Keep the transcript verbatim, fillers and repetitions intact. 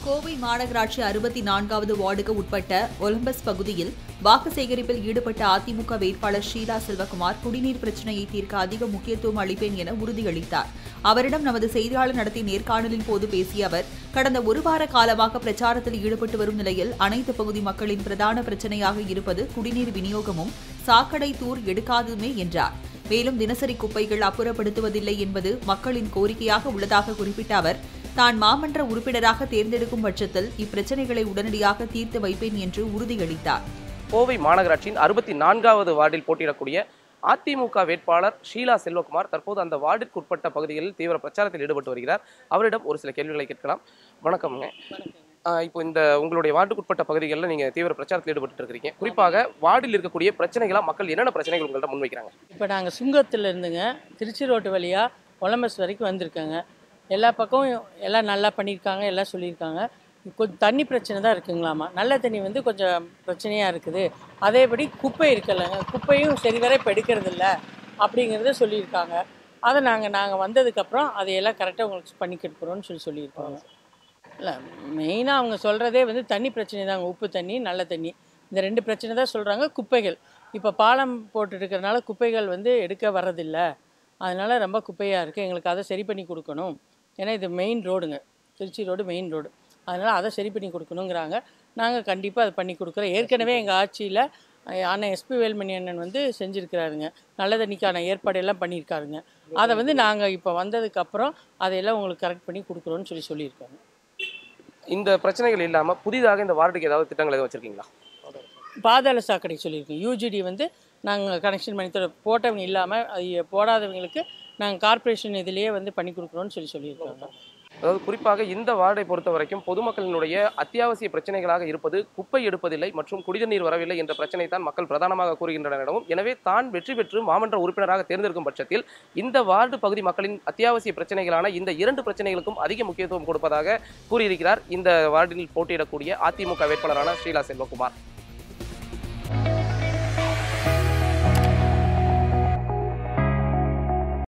கோவை மாநகராட்சி அறுபத்தி நான்காவது வார்டுக்கு உட்பட்ட ஒலம்பஸ் பகுதியில் வாக்கு சேகரிப்பில் ஈடுபட்ட அதிமுக வேட்பாளர் ஷீலா செல்வகுமார் குடிநீர் பிரச்சினையை தீர்க்க அதிக முக்கியத்துவம் அளிப்பேன் என உறுதியளித்தார். அவரிடம் நமது செய்தியாளர் நடத்திய நேர்காணலின் போது பேசிய அவர், கடந்த ஒரு வார காலமாக பிரச்சாரத்தில் ஈடுபட்டு வரும் நிலையில் அனைத்து பகுதி மக்களின் பிரதான பிரச்சினையாக இருப்பது குடிநீர் விநியோகமும் சாக்கடை தூர் எடுக்காதுமே என்றார். மேலும் தினசரி குப்பைகள் அப்புறப்படுத்துவதில்லை என்பது மக்களின் கோரிக்கையாக உள்ளதாக குறிப்பிட்ட அவர், தான் மாமன்ற உறுப்பினராக தேர்ந்தெடுக்கும் பட்சத்தில் இப்பிரச்சனைகளை உடனடியாக தீர்த்து வைப்பேன் என்று உறுதியளித்தார். கோவை மாநகராட்சியின் அறுபத்தி நான்காவது வார்டில் போட்டியிடக்கூடிய அதிமுக வேட்பாளர் ஷீலா செல்வகுமார் தற்போது அந்த வார்டிற்கு உட்பட்ட பகுதிகளில் தீவிர பிரச்சாரத்தில் ஈடுபட்டு வருகிறார். அவரிடம் ஒரு சில கேள்விகளை கேட்கலாம். வணக்கம்ங்க. இப்போ இந்த உங்களுடைய வார்டுக்கு உட்பட்ட பகுதிகளில் நீங்கள் தீவிர பிரச்சாரத்தில் ஈடுபட்டு இருக்கிறீங்க. குறிப்பாக வார்டில் இருக்கக்கூடிய பிரச்சனைகளாக மக்கள் என்னென்ன பிரச்சனைகள் உங்கள்கிட்ட முன்வைக்கிறாங்க? இப்போ நாங்கள் சுங்கத்தில் இருந்துங்க திருச்சி ரோட்டு வழியாக ஒலம்பஸ் வரைக்கும் வந்திருக்காங்க. எல்லா பக்கமும் எல்லாம் நல்லா பண்ணியிருக்காங்க, எல்லாம் சொல்லியிருக்காங்க. கொஞ்சம் தண்ணி பிரச்சனை தான் இருக்குங்களாமா. நல்ல தண்ணி வந்து கொஞ்சம் பிரச்சனையாக இருக்குது. அதேபடி குப்பை இருக்குல்லங்க, குப்பையும் சரிவர இப்போ எடுக்கிறது இல்லை அப்படிங்கிறத சொல்லியிருக்காங்க. அதை நாங்கள் நாங்கள் வந்ததுக்கப்புறம் அதையெல்லாம் கரெக்டாக உங்களுக்கு பண்ணி கொடுக்குறோன்னு சொல்லி சொல்லியிருக்காங்க. இல்லை, மெயினாக அவங்க சொல்கிறதே வந்து தண்ணி பிரச்சனை தாங்க. உப்பு தண்ணி, நல்ல தண்ணி, இந்த ரெண்டு பிரச்சனை தான் சொல்கிறாங்க. குப்பைகள் இப்போ பாலம் போட்டுருக்கிறதுனால குப்பைகள் வந்து எடுக்க வர்றதில்லை. அதனால் ரொம்ப குப்பையாக இருக்குது. எங்களுக்கு அதை சரி பண்ணி கொடுக்கணும். ஏன்னா இது மெயின் ரோடுங்க, திருச்சி ரோடு மெயின் ரோடு. அதனால் அதை சரி பண்ணி கொடுக்கணுங்கிறாங்க. நாங்கள் கண்டிப்பாக அதை பண்ணி கொடுக்குறோம். ஏற்கனவே எங்கள் ஆட்சியில் அண்ணன் எஸ்பி வேல்மணி அண்ணன் வந்து செஞ்சுருக்கிறாருங்க. நல்ல தண்ணிக்கான ஏற்பாடெல்லாம் பண்ணியிருக்காருங்க. அதை வந்து நாங்கள் இப்போ வந்ததுக்கப்புறம் அதையெல்லாம் உங்களுக்கு கரெக்ட் பண்ணி கொடுக்குறோன்னு சொல்லி சொல்லியிருக்காங்க. இந்த பிரச்சனைகள் இல்லாமல் புதிதாக இந்த வார்டுக்கு ஏதாவது திட்டங்கள் எதுவும் வச்சுருக்கீங்களா? பாதாள சாக்கடை சொல்லியிருக்கோம். யூஜிடி வந்து நாங்கள் கனெக்ஷன் பண்ணி தர போட்டவங்க இல்லாமல் அது போடாதவங்களுக்கு நாங்கள் கார்பரேஷன் இதிலேயே வந்து பண்ணி கொடுக்குறோன்னு சொல்லி சொல்லியிருக்காங்க. அதாவது குறிப்பாக இந்த வார்டை பொறுத்த வரைக்கும் பொதுமக்களினுடைய அத்தியாவசிய பிரச்சனைகளாக இருப்பது குப்பை எடுப்பதில்லை மற்றும் குடிநீர் வரவில்லை என்ற பிரச்சனை தான் மக்கள் பிரதானமாக கூறுகின்றனவும். எனவே தான் வெற்றி பெற்று மாமன்ற உறுப்பினராக தேர்ந்தெடுக்கும் பட்சத்தில் இந்த வார்டு பகுதி மக்களின் அத்தியாவசிய பிரச்சனைகளான இந்த இரண்டு பிரச்சனைகளுக்கும் அதிக முக்கியத்துவம் கொடுப்பதாக கூறியிருக்கிறார் இந்த வார்டில் போட்டியிடக்கூடிய அதிமுக வேட்பாளரான ஷீலா செல்வகுமார்.